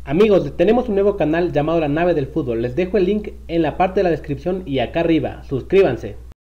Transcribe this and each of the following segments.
Amigos, tenemos un nuevo canal llamado La Nave del Fútbol. Les dejo el link en la parte de la descripción y acá arriba. Suscríbanse.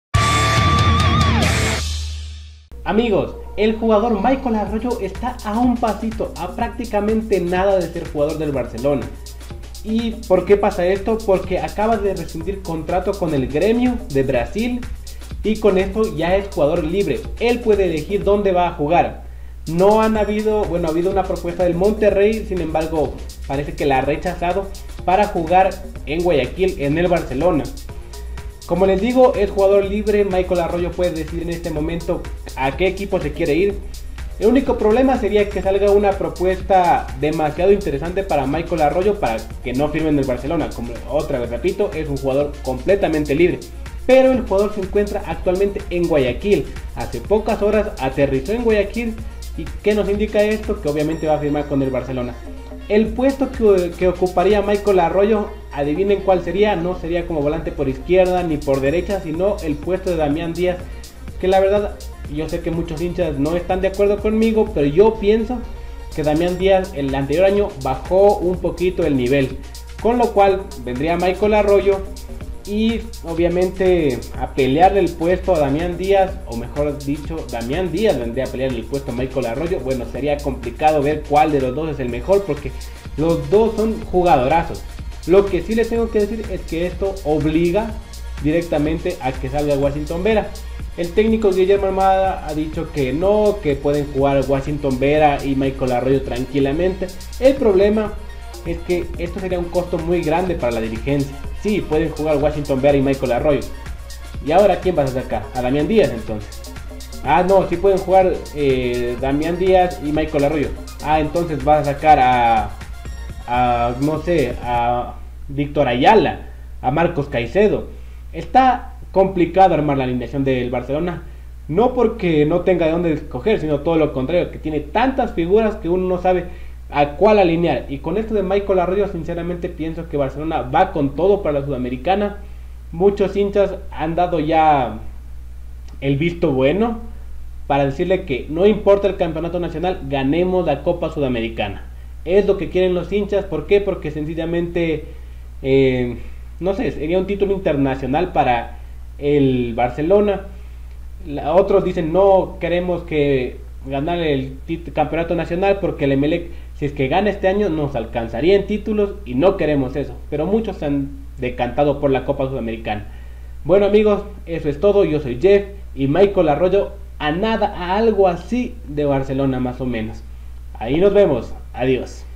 Amigos, el jugador Michael Arroyo está a un pasito, a prácticamente nada de ser jugador del Barcelona. ¿Y por qué pasa esto? Porque acaba de rescindir contrato con el Grêmio de Brasil y con esto ya es jugador libre. Él puede elegir dónde va a jugar. No han habido, ha habido una propuesta del Monterrey, sin embargo, parece que la ha rechazado para jugar en Guayaquil, en el Barcelona. Como les digo, es jugador libre. Michael Arroyo puede decidir en este momento a qué equipo se quiere ir. El único problema sería que salga una propuesta demasiado interesante para Michael Arroyo para que no firme en el Barcelona. Como otra vez repito, es un jugador completamente libre. Pero el jugador se encuentra actualmente en Guayaquil. Hace pocas horas aterrizó en Guayaquil. ¿Y qué nos indica esto? Que obviamente va a firmar con el Barcelona. El puesto que ocuparía Michael Arroyo, adivinen cuál sería. No sería como volante por izquierda ni por derecha, sino el puesto de Damián Díaz. Que la verdad, yo sé que muchos hinchas no están de acuerdo conmigo, pero yo pienso que Damián Díaz el anterior año bajó un poquito el nivel. Con lo cual vendría Michael Arroyo y obviamente a pelearle el puesto a Damián Díaz, o mejor dicho, Damián Díaz vendría a pelearle el puesto a Michael Arroyo. Bueno, sería complicado ver cuál de los dos es el mejor porque los dos son jugadorazos. Lo que sí les tengo que decir es que esto obliga directamente a que salga Washington Vera. El técnico Guillermo Almada ha dicho que no, que pueden jugar Washington Vera y Michael Arroyo tranquilamente. El problema es que esto sería un costo muy grande para la dirigencia. Sí, pueden jugar Washington Vera y Michael Arroyo. ¿Y ahora quién vas a sacar? ¿A Damián Díaz entonces? Ah, no, sí pueden jugar Damián Díaz y Michael Arroyo. Ah, entonces vas a sacar no sé, a Víctor Ayala, a Marcos Caicedo. Está complicado armar la alineación del Barcelona. No porque no tenga de dónde escoger, sino todo lo contrario, que tiene tantas figuras que uno no sabe a cuál alinear. Y con esto de Michael Arroyo, sinceramente pienso que Barcelona va con todo para la Sudamericana. Muchos hinchas han dado ya el visto bueno para decirle que no importa el campeonato nacional, ganemos la Copa Sudamericana. Es lo que quieren los hinchas. ¿Por qué? Porque sencillamente no sé, sería un título internacional para el Barcelona. Otros dicen no, queremos que ganar el campeonato nacional porque el Emelec, si es que gana este año, nos alcanzaría en títulos y no queremos eso. Pero muchos se han decantado por la Copa Sudamericana. Bueno amigos, eso es todo. Yo soy Jeff y Michael Arroyo a nada, a algo así de Barcelona más o menos. Ahí nos vemos. Adiós.